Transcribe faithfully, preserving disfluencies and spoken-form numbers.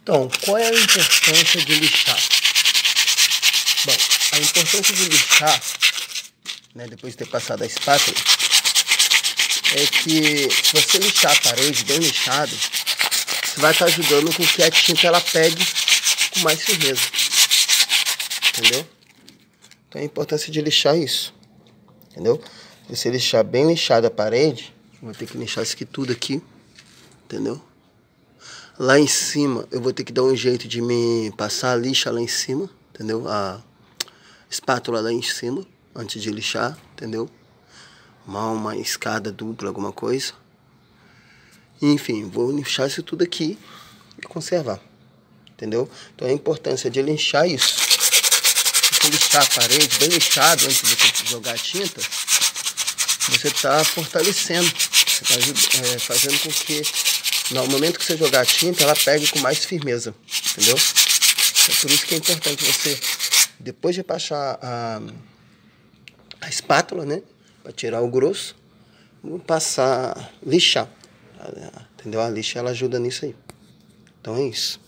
Então, qual é a importância de lixar? Bom, a importância de lixar, né, depois de ter passado a espátula, é que se você lixar a parede bem lixado, você vai estar ajudando com que a tinta ela pegue com mais firmeza. Entendeu? Então a importância de lixar é isso. Entendeu? Se você lixar bem lixado a parede, vou ter que lixar isso aqui tudo aqui. Entendeu? Lá em cima, eu vou ter que dar um jeito de me passar a lixa lá em cima. Entendeu? A espátula lá em cima, antes de lixar. Entendeu? Uma, uma escada dupla, alguma coisa. Enfim, vou lixar isso tudo aqui e conservar. Entendeu? Então a importância de lixar isso. Se lixar a parede bem lixado antes de você jogar a tinta, você está fortalecendo, você está é, fazendo com que no momento que você jogar a tinta, ela pegue com mais firmeza, entendeu? É por isso que é importante você, depois de passar a, a espátula, né, para tirar o grosso, passar, lixar, entendeu? A lixa ela ajuda nisso aí. Então é isso.